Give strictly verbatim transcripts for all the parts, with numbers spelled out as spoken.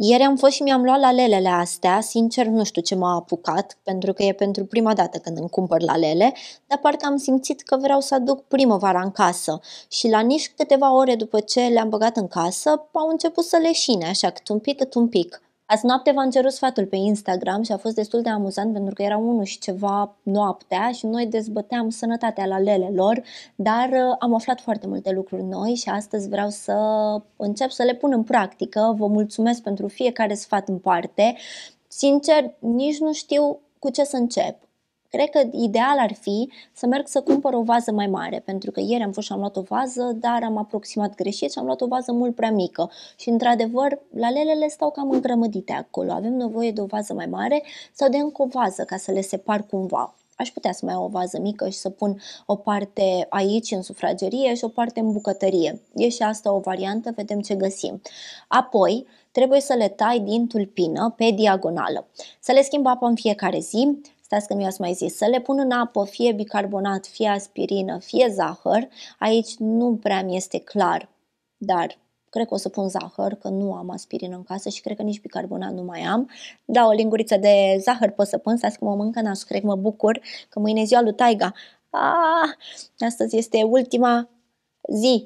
Ieri am fost și mi-am luat lalelele astea, sincer nu știu ce m-a apucat, pentru că e pentru prima dată când îmi cumpăr lalele, dar parcă am simțit că vreau să aduc primăvara în casă și la nici câteva ore după ce le-am băgat în casă, au început să leșine, așa cât un pic, cât un pic. Azi noapte v-am cerut sfatul pe Instagram și a fost destul de amuzant pentru că era unu și ceva noaptea și noi dezbăteam sănătatea lalelelor, dar uh, am aflat foarte multe lucruri noi și astăzi vreau să încep să le pun în practică. Vă mulțumesc pentru fiecare sfat în parte. Sincer, nici nu știu cu ce să încep. Cred că ideal ar fi să merg să cumpăr o vază mai mare, pentru că ieri am fost și am luat o vază, dar am aproximat greșit și am luat o vază mult prea mică. Și într-adevăr, lalelele stau cam îngrămădite acolo. Avem nevoie de o vază mai mare sau de încă o vază ca să le separ cumva. Aș putea să mai iau o vază mică și să pun o parte aici în sufragerie și o parte în bucătărie. E și asta o variantă, vedem ce găsim. Apoi, trebuie să le tai din tulpină pe diagonală. Să le schimb apa în fiecare zi. Stați că mi-ați mai zis, să le pun în apă fie bicarbonat, fie aspirină, fie zahăr. Aici nu prea mi este clar, dar cred că o să pun zahăr, că nu am aspirină în casă și cred că nici bicarbonat nu mai am. Da, o linguriță de zahăr pot să pun, stați că mă mâncă nasul, cred că mă bucur că mâine e ziua lui Taiga. Ah, astăzi este ultima zi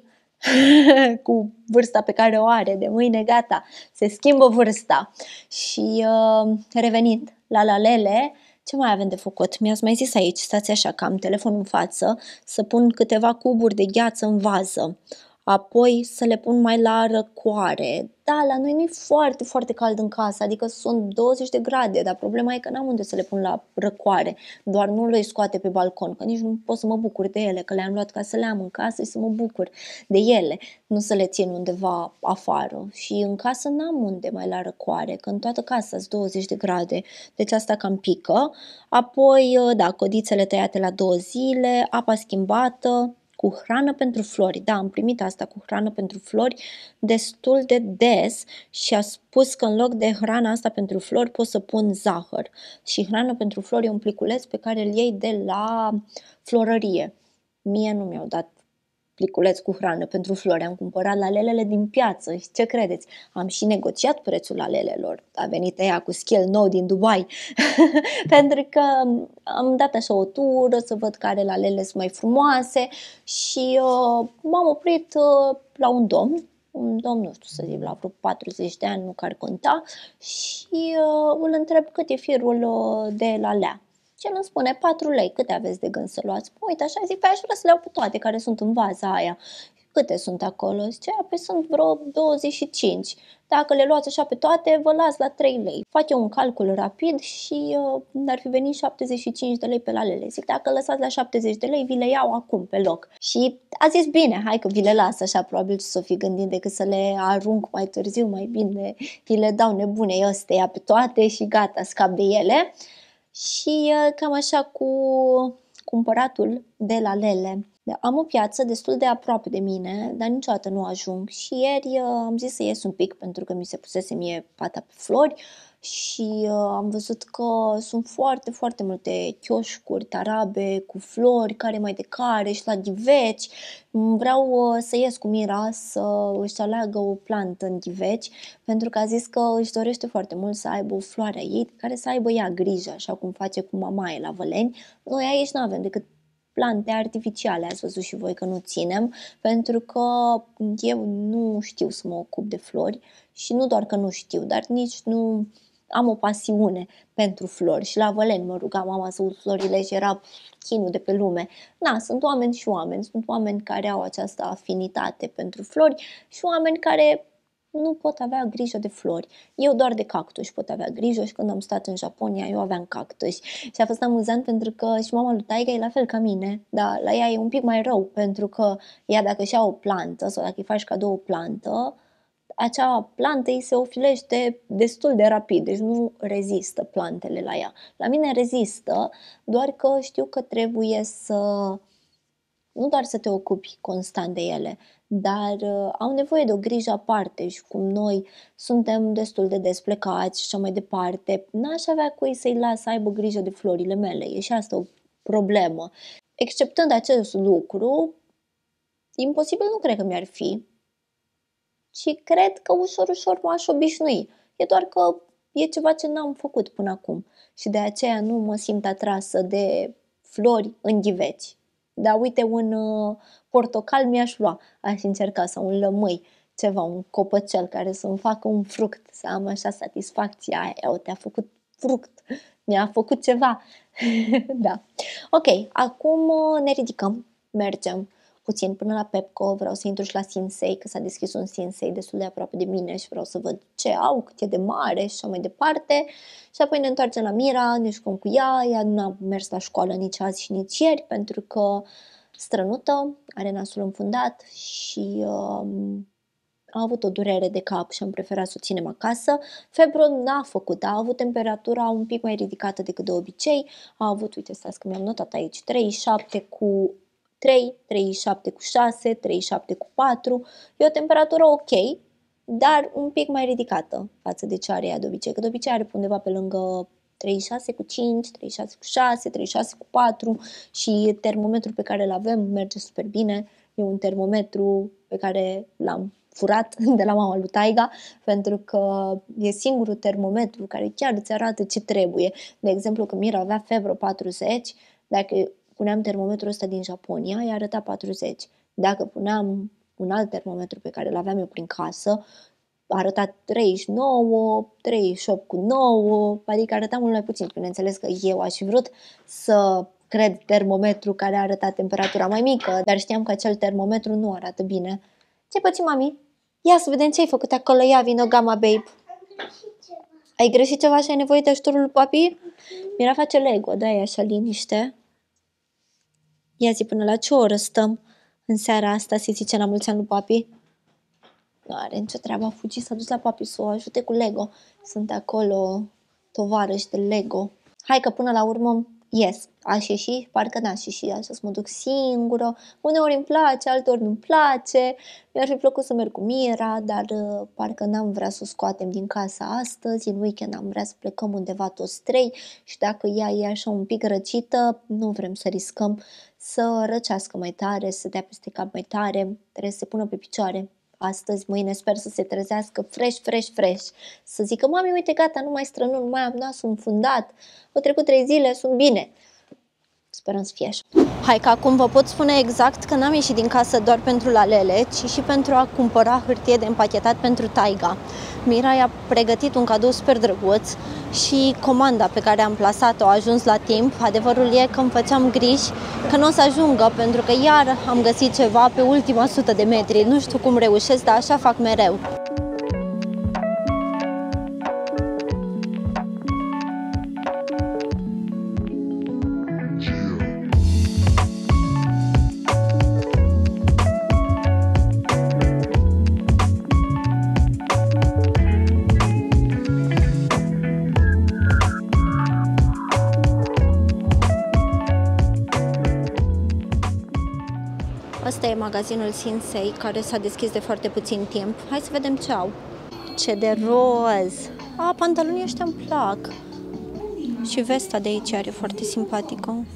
cu vârsta pe care o are, de mâine gata, se schimbă vârsta. Și uh, revenind la lalele, ce mai avem de făcut? Mi-ați mai zis aici, stați așa că am telefonul în față, să pun câteva cuburi de gheață în vază, apoi să le pun mai la răcoare. Da, la noi nu e foarte, foarte cald în casă, adică sunt douăzeci de grade, dar problema e că n-am unde să le pun la răcoare, doar nu le scoate pe balcon, că nici nu pot să mă bucur de ele, că le-am luat ca să le am în casă și să mă bucur de ele, nu să le țin undeva afară. Și în casă n-am unde mai la răcoare, că în toată casa sunt douăzeci de grade, deci asta cam pică. Apoi, da, codițele tăiate la două zile, apa schimbată, cu hrană pentru flori. Da, am primit asta cu hrană pentru flori destul de des și a spus că în loc de hrana asta pentru flori pot să pun zahăr. Și hrană pentru flori e un pliculeț pe care îl iei de la florărie. Mie nu mi-au dat pliculeț cu hrană pentru flori, am cumpărat lalelele din piață și ce credeți? Am și negociat prețul lalelelor. A venit ea cu scale nou din Dubai pentru că am dat așa o tură să văd care lalele sunt mai frumoase și uh, m-am oprit uh, la un domn, un domn, nu știu să zic, la vreo patruzeci de ani, nu că ar conta, și uh, îl întreb cât e firul uh, de lalea. Și el îmi spune patru lei, câte aveți de gând să luați? Păi, uite, așa zic, pe aș vrea să le iau pe toate care sunt în vaza aia. Câte sunt acolo? Zice, păi sunt vreo douăzeci și cinci. Dacă le luați așa pe toate, vă las la trei lei. Fac eu un calcul rapid și uh, ar fi venit șaptezeci și cinci de lei pe lalele. Zic, dacă lăsați la șaptezeci de lei, vi le iau acum pe loc. Și a zis, bine, hai că vi le las așa, probabil ce s-o fi gândit decât să le arunc mai târziu, mai bine, vi le dau nebune ăstea pe toate și gata, scap de ele. Și cam așa cu cumpăratul de lalele. Am o piață destul de aproape de mine, dar niciodată nu ajung. Și ieri am zis să ies un pic pentru că mi se pusese mie pata pe flori și am văzut că sunt foarte, foarte multe chioșcuri, tarabe cu flori, care mai de care și la ghiveci. Vreau să ies cu Mira să își aleagă o plantă în ghiveci pentru că a zis că își dorește foarte mult să aibă o floare a ei care să aibă ea grijă, așa cum face cu mamaie la Văleni. Noi aici nu avem decât plante artificiale, ați văzut și voi că nu ținem, pentru că eu nu știu să mă ocup de flori și nu doar că nu știu, dar nici nu am o pasiune pentru flori. Și la Văleni mă ruga mama să ud florile și era chinul de pe lume. Na, sunt oameni și oameni, sunt oameni care au această afinitate pentru flori și oameni care nu pot avea grijă de flori. Eu doar de cactus pot avea grijă și când am stat în Japonia eu aveam cactus. Și a fost amuzant pentru că și mama lui Taiga e la fel ca mine, dar la ea e un pic mai rău pentru că ea dacă își ia o plantă sau dacă îi faci cadou o plantă, acea plantă îi se ofilește destul de rapid, deci nu rezistă plantele la ea. La mine rezistă, doar că știu că trebuie să nu doar să te ocupi constant de ele, dar uh, au nevoie de o grijă aparte și cum noi suntem destul de desplecați și așa mai departe, n-aș avea cui să-i las să aibă grijă de florile mele, e și asta o problemă. Exceptând acest lucru, imposibil nu cred că mi-ar fi, ci cred că ușor, ușor m-aș obișnui. e doar că e ceva ce n-am făcut până acum și de aceea nu mă simt atrasă de flori în ghiveci. Dar uite, un uh, portocal mi-aș lua, aș încerca, sau un lămâi, ceva, un copăcel care să-mi facă un fruct, să am așa satisfacția aia, o, te-a făcut fruct, mi-a făcut ceva. Da. Ok, acum uh, ne ridicăm, mergem puțin până la Pepco, vreau să intru și la Sinsei, că s-a deschis un Sinsei destul de aproape de mine și vreau să văd ce au, cât e de mare și așa mai departe. Și apoi ne întoarcem la Mira, ne jucăm cu ea, ea nu a mers la școală nici azi și nici ieri, pentru că strănută, are nasul înfundat și um, a avut o durere de cap și am preferat să o ținem acasă. Febru n-a făcut, a avut temperatura un pic mai ridicată decât de obicei, a avut, uite, stați că mi-am notat aici, treizeci și șapte cu trei, treizeci și șapte cu șase, treizeci și șapte cu patru, e o temperatură ok, dar un pic mai ridicată față de ce are ea de obicei, că de obicei are undeva pe lângă treizeci și șase cu cinci, treizeci și șase cu șase, treizeci și șase cu patru și termometrul pe care îl avem merge super bine, e un termometru pe care l-am furat de la mama lui Taiga, pentru că e singurul termometru care chiar îți arată ce trebuie. De exemplu, când Mira avea febră patruzeci, dacă puneam termometrul ăsta din Japonia, i-a arătat patruzeci. Dacă puneam un alt termometru pe care îl aveam eu prin casă, a arătat treizeci și nouă, treizeci și opt cu nouă, adică arăta mult mai puțin. Bineînțeles că eu aș fi vrut să cred termometru care a arătat temperatura mai mică, dar știam că acel termometru nu arată bine. Ce-ai pățit, mami? Ia să vedem ce ai făcut acolo, ia vină Gamma Babe. Ai greșit ceva și ai nevoie de ajutorul lui papi? Mira face Lego, da, e așa liniște. Ia zi, până la ce oră stăm în seara asta, să-i zice la mulți ani lui papi? Nu are nicio treabă, a fugit, s-a dus la papi să o ajute cu Lego. Sunt acolo tovarăși de Lego. Hai că până la urmă, yes, aș ieși, parcă n-aș ieși, așa să mă duc singură. Uneori îmi place, alteori nu-mi place. Mi-ar fi plăcut să merg cu Mira, dar uh, parcă n-am vrea să o scoatem din casă astăzi. În weekend am vrea să plecăm undeva toți trei și dacă ea e așa un pic răcită, nu vrem să riscăm să răcească mai tare, să dea peste cap mai tare, trebuie să se pună pe picioare. Astăzi, mâine sper să se trezească fresh, fresh, fresh. Să zică, mami, uite, gata, nu mai strănut, nu mai am nasul înfundat. Au trecut trei zile, sunt bine. Sperăm să fie așa. Hai că acum vă pot spune exact că n-am ieșit din casă doar pentru lalele, ci și pentru a cumpăra hârtie de împachetat pentru Taiga. Mira i-a pregătit un cadou super drăguț și comanda pe care am plasat-o a ajuns la timp. Adevărul e că îmi făceam griji că nu o să ajungă, pentru că iar am găsit ceva pe ultima sută de metri. Nu știu cum reușesc, dar așa fac mereu. Asta e magazinul Sinsei, care s-a deschis de foarte puțin timp. Hai să vedem ce au. Ce de roz! A, pantalonii ăștia îmi plac. Și vesta de aici are foarte simpatică.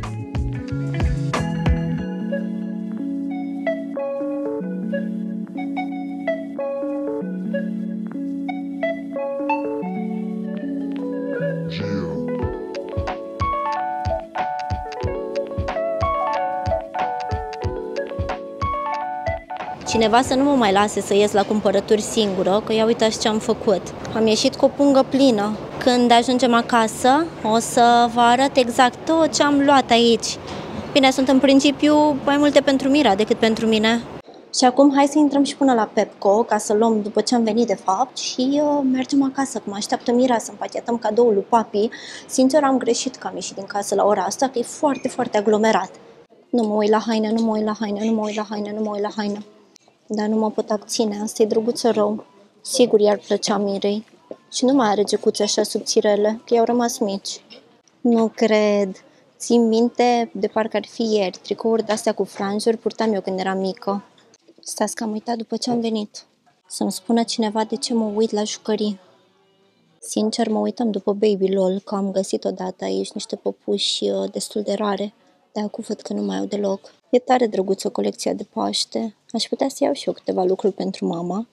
Cineva să nu mă mai lase să ies la cumpărături singură, că ia uitați ce am făcut. Am ieșit cu o pungă plină. Când ajungem acasă, o să vă arăt exact tot ce am luat aici. Bine, sunt în principiu mai multe pentru Mira decât pentru mine. Și acum hai să intrăm și până la Pepco, ca să luăm după ce am venit de fapt și uh, mergem acasă, că mă așteaptă Mira să împachetăm cadoul lui papi. Sincer, am greșit că am ieșit din casă la ora asta, că e foarte, foarte aglomerat. Nu mă uit la haine, nu mă uit la haine, nu mă uit la haine, nu mă uit la haine. Dar nu mă pot abține, asta e drăguță rău. Sigur i-ar plăcea Mirei. Și nu mai are gecuțe așa subțirele, că i-au rămas mici. Nu cred. Țin minte de parcă ar fi ieri. Tricouri de-astea cu franjuri purtam eu când eram mică. Stați că am uitat după ce am venit. Să-mi spună cineva de ce mă uit la jucării. Sincer, mă uitam după Baby Lol, că am găsit odată aici niște păpuși destul de rare. Dar acum văd că nu mai au deloc. E tare drăguță colecția de Paște. Aș putea să iau și eu câteva lucruri pentru mama,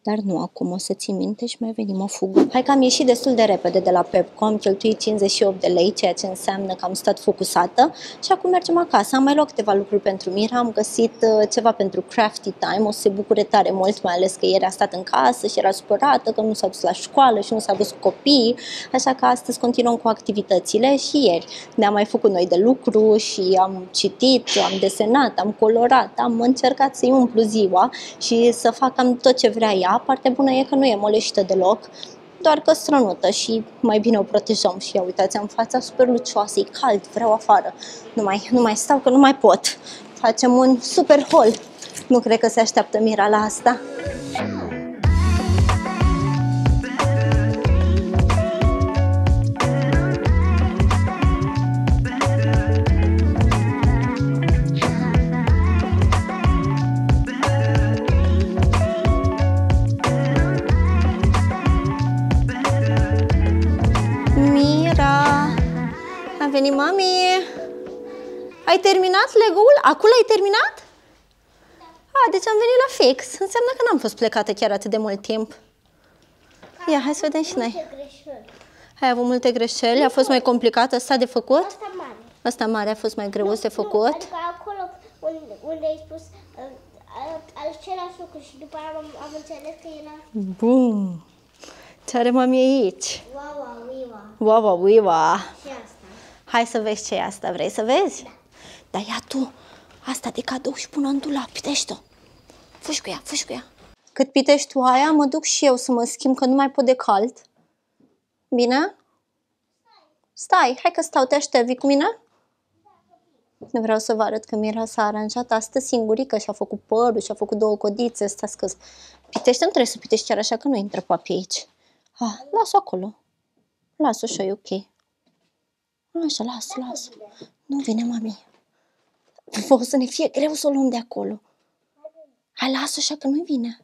Dar nu acum, o să ții minte și mai venim o fugă. Hai că am ieșit destul de repede de la Pepco, am cheltuit cincizeci și opt de lei, ceea ce înseamnă că am stat focusată și acum mergem acasă. Am mai luat câteva lucruri pentru Mira, am găsit uh, ceva pentru crafty time, o să se bucure tare mult, mai ales că ieri a stat în casă și era supărată că nu s-a dus la școală și nu s-a dus cu copiii, așa că astăzi continuăm cu activitățile și ieri ne-am mai făcut noi de lucru și am citit, am desenat, am colorat, am încercat să-i umplu ziua și să fac cam tot ce vrea ea. Partea bună e că nu e moleșită deloc, doar că strănută și mai bine o protejăm. Și ia uitați, am fața super lucioasă, e cald, vreau afară. Nu mai, nu mai stau că nu mai pot. Facem un super haul. Nu cred că se așteaptă Mira la asta. A venit mami. Ai terminat Lego-ul? Acum ai terminat? A, deci am venit la fix. Înseamnă că n-am fost plecată chiar atât de mult timp. Ia, hai să vedem și noi. Ai avut multe greșeli? A fost mai complicat ăsta de făcut? Asta mare. Ăsta mare a fost mai greu de făcut? Nu, adică acolo unde, unde ai spus același lucru și după aia am, am înțeles că era... Bum! Ce are mami aici? Wow, wow, wow. Wow, wow, wow. Și asta. Hai să vezi ce e asta, vrei să vezi? Da. Dar ia tu asta de cadou și pune în dulap, pitește-o. Fugi cu ea, fugi cu ea. Cât pitești tu aia, mă duc și eu să mă schimb, că nu mai pot de cald. Bine? Stai, hai că stau, te aștept, vii cu mine? Nu vreau să vă arăt că Mira s-a aranjat astăzi singurică și a făcut părul și a făcut două codițe, stați că pitește, nu trebuie să pitești chiar așa că nu intră papi aici. Ah, lasă acolo. Lasă și e ok. Așa, lasă, lasă. Nu vine mami. O să ne fie greu să o luăm de acolo. Hai, lasă așa că nu vine.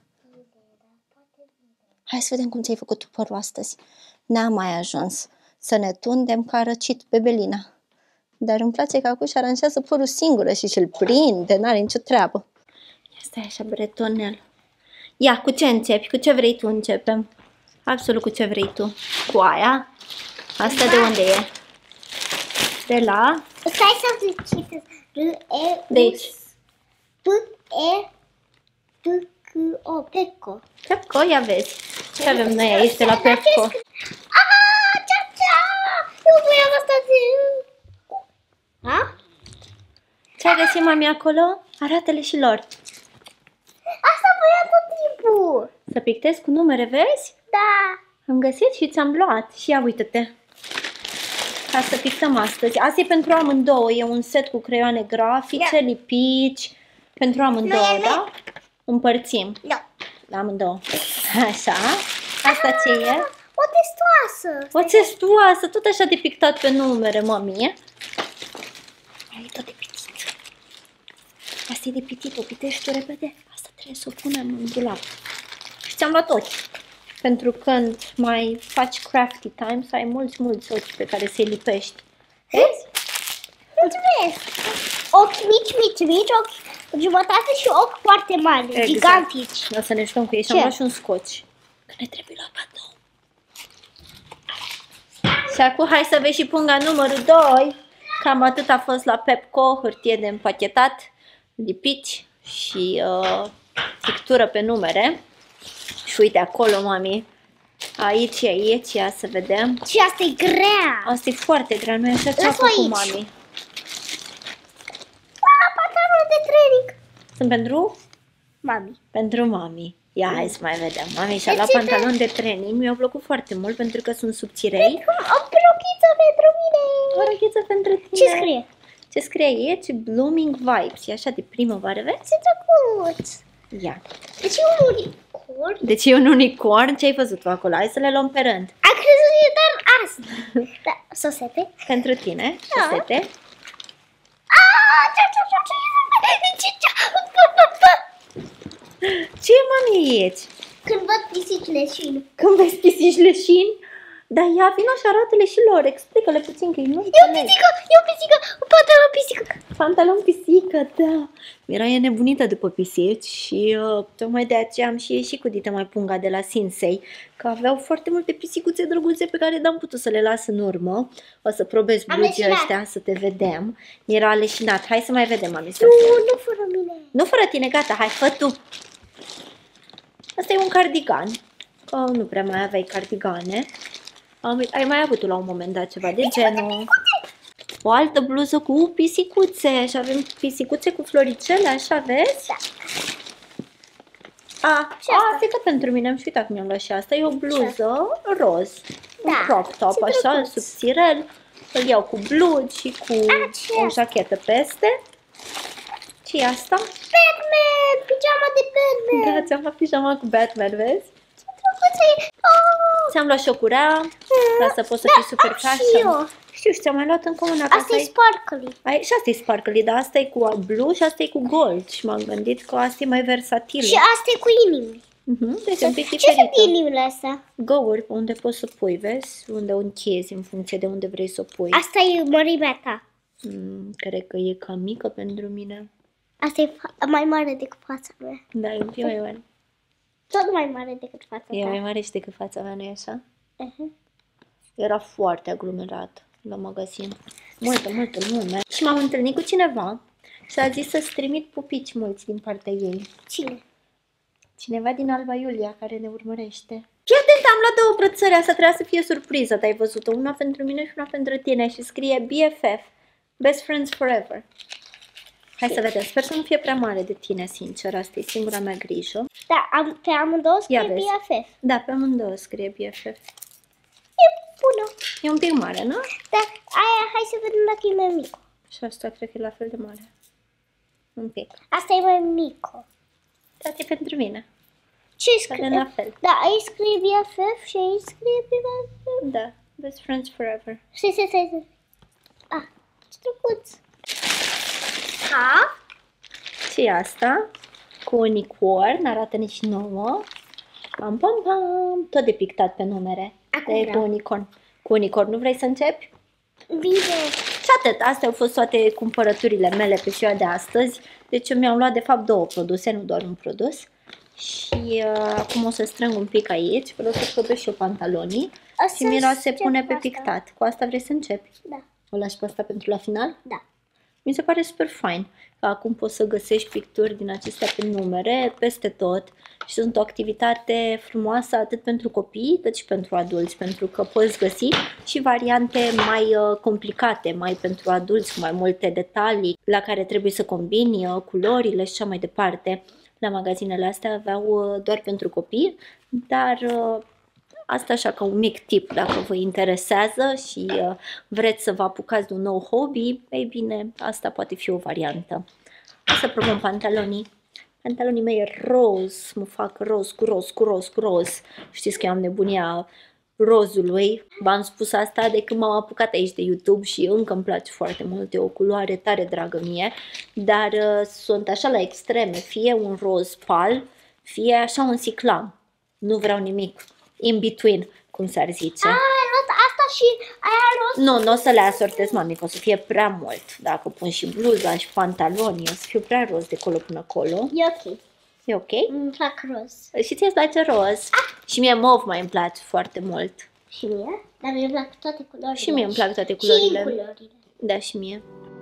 Hai să vedem cum ți-ai făcut tu părul astăzi. N-am mai ajuns să ne tundem ca răcit pe Belina. Dar îmi place că acum își aranjează părul singură și și-l prinde, n-are nicio treabă. Ia stai așa, bretonel. Ia, cu ce începi? Cu ce vrei tu începem? Absolut cu ce vrei tu. Cu aia? Asta de unde e? De la? Stai să citesc. R, E, De aici. P, E, T, C, O, Pepco. Pepco, ia vezi. Ce avem noi aici de la Pepco? Ah, cea, cea! Eu voiam asta de... Ha? Ce ai găsit mami acolo? Arată-le și lor. Asta voiam tot timpul. Să pictezi cu numere, vezi? Da. Am găsit și ți-am luat. Și ia uite-te. Ca să pictăm astăzi. Asta e pentru amândouă. E un set cu creioane grafice, da. Lipici. Pentru amândouă, da? Împărțim. Da. La amândouă. Așa. Asta ce e? O testoasă. O testoasă. Tot așa de pictat pe numere, mami. Ai tot de pitit. Asta e de pitit. O pitești tu repede. Asta trebuie să o punem în dulap. Și ți-am luat ochi. Pentru când mai faci crafty time, să ai mulți, mulți ochi pe care să-i lipești. Vezi? Mulțumesc! Ochi mici, mici, mici, ochi jumătate și ochi foarte mari, exact. Gigantici. O să ne jucăm cu ei și am luat și un scoci. Că ne trebuie la cadou. Și acum hai să vezi și punga numărul doi. Cam atât a fost la Pepco, hârtie de împachetat, lipici și uh, pictură pe numere. Și uite acolo, mami. Aici, aici, ia să vedem. Și asta e grea. Asta e foarte grea, nu e așa ce a făcut mami? Ah, pantaloni de training. Sunt pentru? Mami. Pentru mami. Ia, hai să mai vedem. Mami și-a luat ce pantaloni de training. Mi-au plăcut foarte mult pentru că sunt subțirei. O rochiță pentru mine. O rochiță pentru tine. Ce scrie? Ce scrie aici? Blooming Vibes. E așa de primăvară, vezi? Ce drăguț. Ia. Deci e un unicorn. Deci e un unicorn. Ce ai văzut tu acolo? Hai să le luăm pe rând. Am crezut că e doar asta. Da, sosete. Pentru tine. Da. Sosete. Ah, ce, ce, ce, ce, ce, ce, Ce mami aici? Când văd pisici leșini. Când vezi pisici leșini? Da, ia, vino și arată-le și lor, explică-le puțin că nu E o pisică, e o pisică, un pantalon pisică. Pantalon pisică, da. Mira e nebunită după pisici și uh, tocmai de aceea am și ieșit cu Dita mai punga de la Sinsei, că aveau foarte multe pisicuțe drăguțe pe care n-am putut să le las în urmă. O să probez blugii ăștia să te vedem. Era leșinat. Hai să mai vedem, mami. Nu, nu fără mine. Nu fără tine, gata, hai, fă tu. Asta e un cardigan. Că nu prea mai aveai cardigane. Am, ai mai avut la un moment dat ceva de genul. O altă bluză cu pisicuțe. Și avem pisicuțe cu floricele, așa, vezi? Da. A, și asta. Asta e tot pentru mine, am și uitat că mi-am luat și asta. E o bluză roz. Da. Un crop top, așa, subțirel. Îl iau cu blugi și cu A, o jachetă peste. Ce e asta? Batman! Pijama de Batman! Da, ți-am luat pijama cu Batman, vezi? Ce drăguță e! Oh! Ți-am luat și o curea, ca să poți să Da, fii super am și fashion. eu. Știu, și ți-am mai luat încă una. Asta e sparkly. Ai, și asta e sparkly, dar asta e cu blue și asta e cu gold. Și m-am gândit că asta e mai versatilă. Și asta e cu inimi. Uh-huh, deci un pic Ce diferită. sunt inimile astea? Găuri unde poți să pui, vezi? Unde o închezi în funcție de unde vrei să o pui. Asta e mărimea ta. Mm, cred că e cam mică pentru mine. Asta e mai mare decât fața mea. Da, e un pic mai mare. Tot mai mare decât fața E ta. mai mare și decât fața mea, nu-i așa? Uh-huh. Era foarte aglomerat la magazin. Multă, multă lume. Și m-am întâlnit cu cineva și a zis să-ți trimit pupici mulți din partea ei. Cine? Cineva din Alba Iulia care ne urmărește. Fii atent, am luat două brățări, asta trebuia să fie surpriză, dar ai văzut-o? Una pentru mine și una pentru tine și scrie B F F, Best Friends Forever. Hai să vedem, sper să nu fie prea mare de tine, sincer, asta e singura mea grijă. Da, am, pe amândouă scrie Ia B vezi. F F. Da, pe amândouă scrie B F F. E bună. E un pic mare, nu? Da, aia, hai să vedem dacă e mai mică. Și asta cred că e la fel de mare. Un pic. Asta e mai mică. Da, e pentru mine. Ce scrie? Avem la fel. Da, aici scrie B F F și aici scrie B F F. Da, Best Friends Forever. Stai, stai, stai, stai. Ah, ce drăguț. Ha? Ce e asta? Cu unicorn, arată nici nouă. Pam, pam, pam. Tot de pictat pe numere. Acum De vreau. cu unicorn. Cu unicorn, nu vrei să începi? Bine. Și atât, astea au fost toate cumpărăturile mele pe ziua de astăzi. Deci eu mi-am luat de fapt două produse, nu doar un produs. Și uh, acum o să strâng un pic aici, vreau să probez și eu pantalonii. Asta Și Mira se ce pune cu pe asta? pictat. Cu asta vrei să începi? Da. O lași pe asta pentru la final? Da. Mi se pare super fain că acum poți să găsești picturi din acestea pe numere peste tot și sunt o activitate frumoasă atât pentru copii cât și pentru adulți, pentru că poți găsi și variante mai uh, complicate, mai pentru adulți, cu mai multe detalii la care trebuie să combini uh, culorile și așa mai departe. La magazinele astea aveau uh, doar pentru copii, dar uh, asta așa ca un mic tip, dacă vă interesează și uh, vreți să vă apucați de un nou hobby, ei bine, asta poate fi o variantă. Hai să probăm pantalonii. Pantalonii mei roz, mă fac roz cu roz, cu roz, cu roz. Știți că eu am nebunia rozului. V-am spus asta de când m-am apucat aici de YouTube și încă îmi place foarte mult. E o culoare tare dragă mie, dar uh, sunt așa la extreme, fie un roz pal, fie așa un ciclam. Nu vreau nimic in between, cum s-ar zice. Ah, ai luat asta și aia roz. Nu, nu o să le asortez, mami, că o să fie prea mult. Dacă pun și bluza și pantalonii, o să fiu prea roz de colo până acolo. E ok. E ok? Îmi plac roz. Și ție îți place roz? Și mie mov mai îmi place foarte mult. Și mie? Dar mie îmi plac toate culorile. Și mie îmi plac toate Și culorile. culorile. Da, și mie.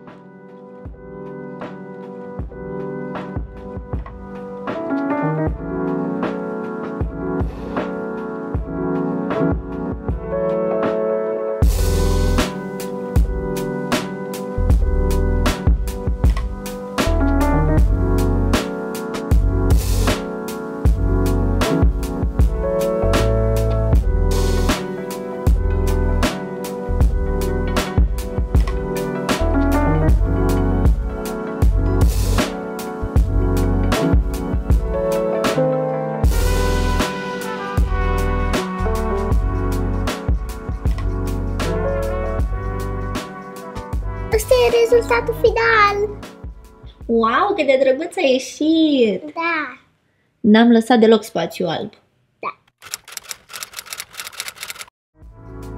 Ăsta e rezultatul final. Wow, cât de drăguț a ieșit! Da. N-am lăsat deloc spațiu alb. Da.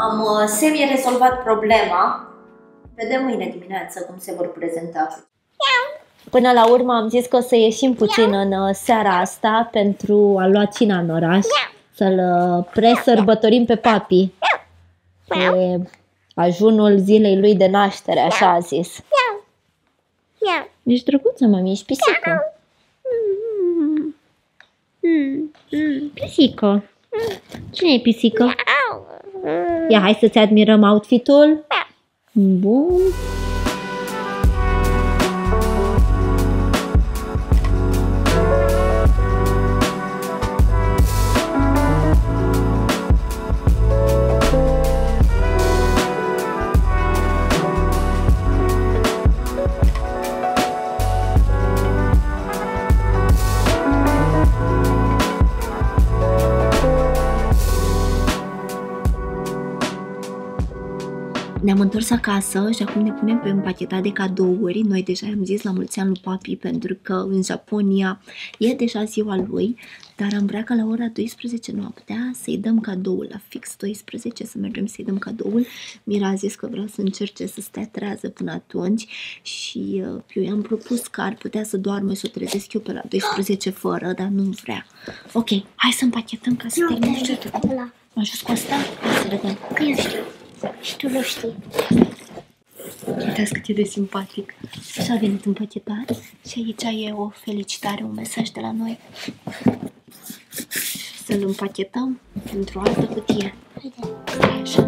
Am uh, semi-rezolvat problema. Vedem mâine dimineață cum se vor prezenta. Până la urmă am zis că o să ieșim puțin în uh, seara asta pentru a lua cina în oraș. Să-l uh, presărbătorim pe papi. Pe ajunul zilei lui de naștere, așa a zis. Ești drăguță, mami, ești pisică. Pisică. Cine e pisică? Ia, hai să-ți admirăm outfit-ul. Bun. Ne-am întors acasă și acum ne punem pe împachetat de cadouri. Noi deja am zis la mulți ani lui papi pentru că în Japonia e deja ziua lui, dar am vrea că la ora douăsprezece noaptea să-i dăm cadoul, la fix douăsprezece să mergem să-i dăm cadoul. Mira a zis că vrea să încerce să stea trează până atunci și uh, eu i-am propus că ar putea să doarmă și să o trezesc eu pe la douăsprezece fără, dar nu vrea. Ok, hai să împachetăm ca să terminăm. Mă ajut cu asta? Hai să vedem. Că eu știu. Și tu nu știi. Uitați cât e de simpatic. Așa a venit împachetat. Și aici e o felicitare, un mesaj de la noi. Să-l împachetăm într-o altă cutie. Haide. Stai așa.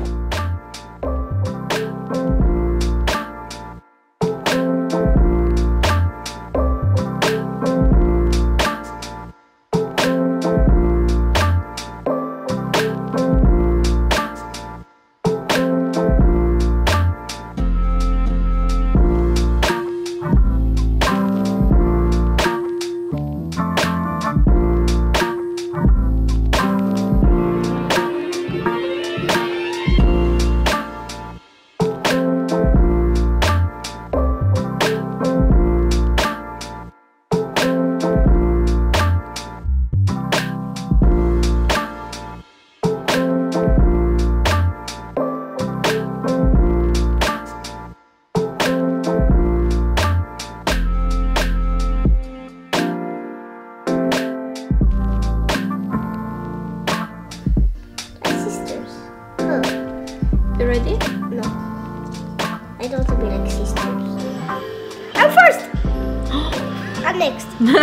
You ready? No. I don't want to be like sisters. I'm first! I'm next.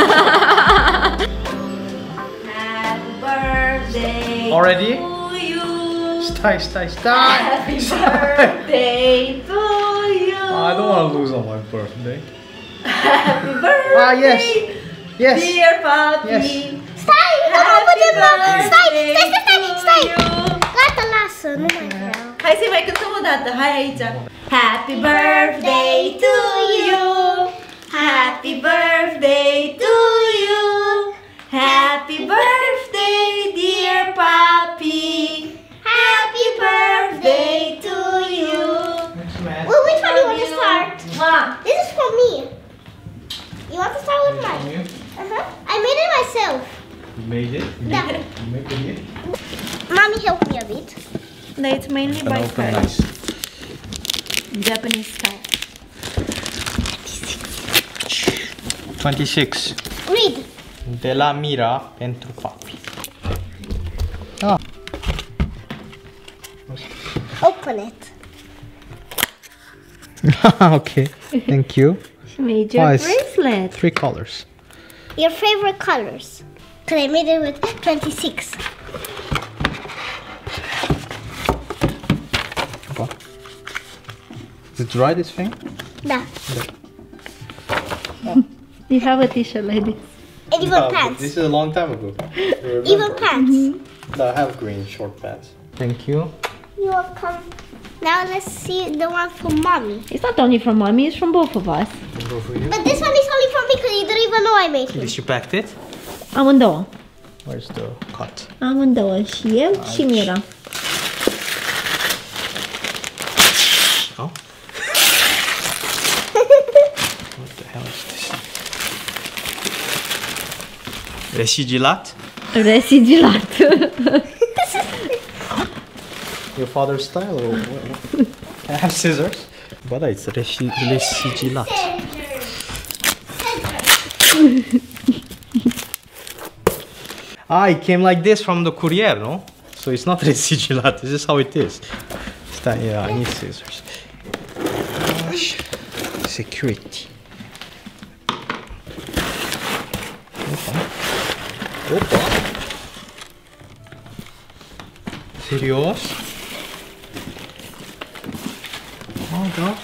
Happy birthday Already? to you. Stai, stai, stai! Happy birthday to you. I don't want to lose on my birthday. Happy birthday. Ah, yes. Yes. Dear papi. Yes. Stai! Nu mă putem mă! Stai! Stai, stai, stai! Stai! you. Gata, lasă! Nu mai vreau. Hai să mai cântăm o dată. Hai aici. Happy birthday to you. Happy birthday to you. Happy birthday, dear papi. Happy birthday to you. Well, which one do you want to start? Ma. This is for me. You want to start with From mine? you? Uh-huh. I made it myself. You made it? You Yeah. made it? You made it? Mommy helped me a bit. No, it's mainly And by open hand. nice. Japanese style. twenty-six. Read. De la Mira pentru papi. Ah. Open it. Okay. Thank you. She made your Nice. bracelet. Three colors. Your favorite colors. Because I made it with twenty-six. What? Is it dry, this thing? Da. You have a t-shirt like this. And even No, but pants. This is a long time ago. You Even remember? pants. No, I have green short pants. Thank you. You're welcome. Now let's see the one for mommy. It's not only from mommy, it's from both of us. Go for you. But this one is only for me because you don't even know I made it. Did you packed it? Amândouă. Where's the cut? Amândouă. Și eu și Mira. Oh. What the hell is this? Resigilat? Resigilat. Your father's style or what? Can I have scissors? But it's resi- resigilat. Ah, it came like this from the courier, no? So it's not resigilat. This is how it is. Sta- yeah, I need scissors. Gosh. Security. Opa. Opa. Serios? Oh, God.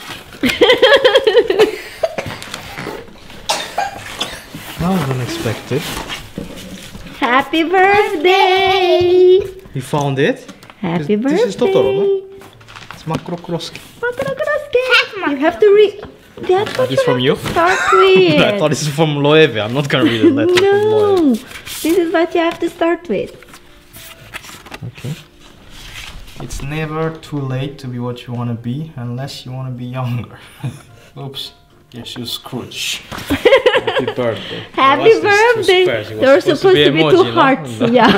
That was unexpected. Happy birthday! You found it? Happy this, birthday! This is Totoro, no? It's Makrokroski. You have to read. That's what It's from you? start with. I thought it's from Loewe. I'm not gonna read a letter from Loewe. No, this is what you have to start with. Okay. It's never too late to be what you want to be unless you want to be younger. Oops. Yes, you Scrooge. Happy birthday. Happy What's this? Two birthday! squares. It was There were supposed to be, emoji, two no? hearts. No. Yeah.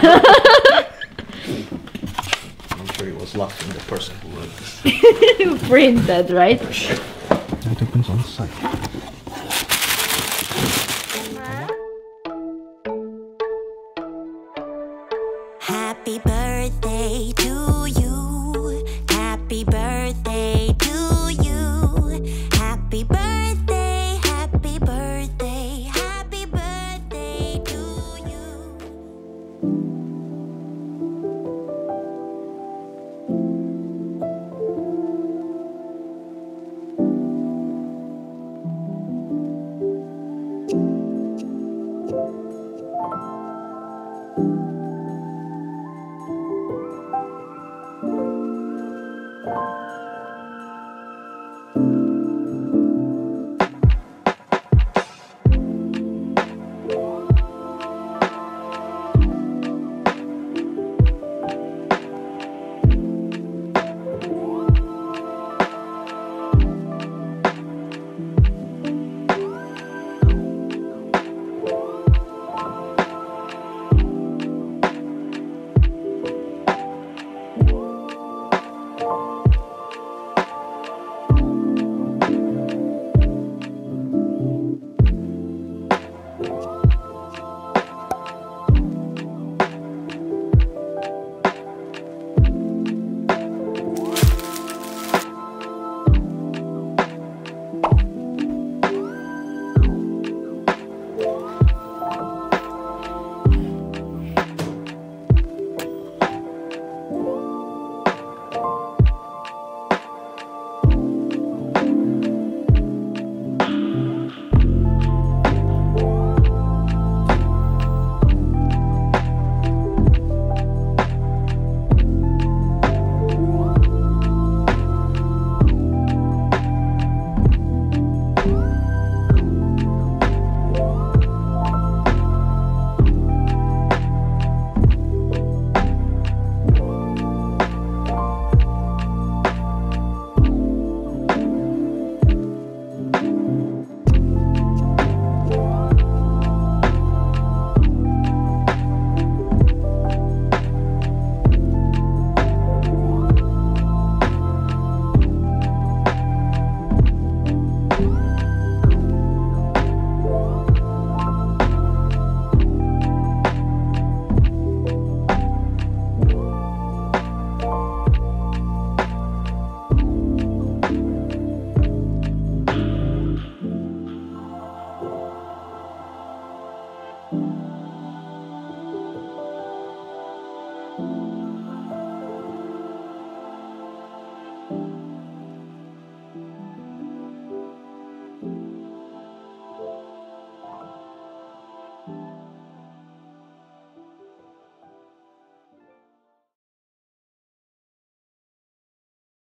I'm sure he was laughing, the person who wrote this. Printed, right? It opens on the side. Happy birthday to you.